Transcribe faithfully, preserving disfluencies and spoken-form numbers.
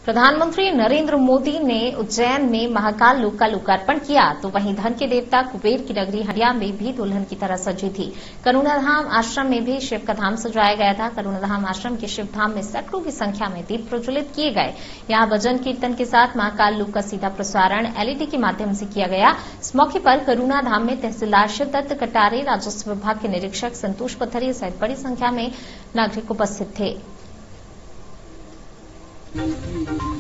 प्रधानमंत्री नरेंद्र मोदी ने उज्जैन में महाकाल लोक का लोकार्पण किया, तो वहीं धन के देवता कुबेर की नगरी हंडिया में भी दुल्हन की तरह सजी थी। करुणाधाम आश्रम में भी शिव का धाम सजाया गया था। करुणाधाम आश्रम के शिव धाम में सैकड़ों की संख्या में दीप प्रज्वलित किए गए। यहां भजन कीर्तन के साथ महाकाल लोक का सीधा प्रसारण एलईडी के माध्यम से किया गया। इस मौके पर करुणाधाम में तहसीलदार शिवदत्त कटारे, राजस्व विभाग के निरीक्षक संतोष पथरिया सहित बड़ी संख्या में नागरिक उपस्थित थे।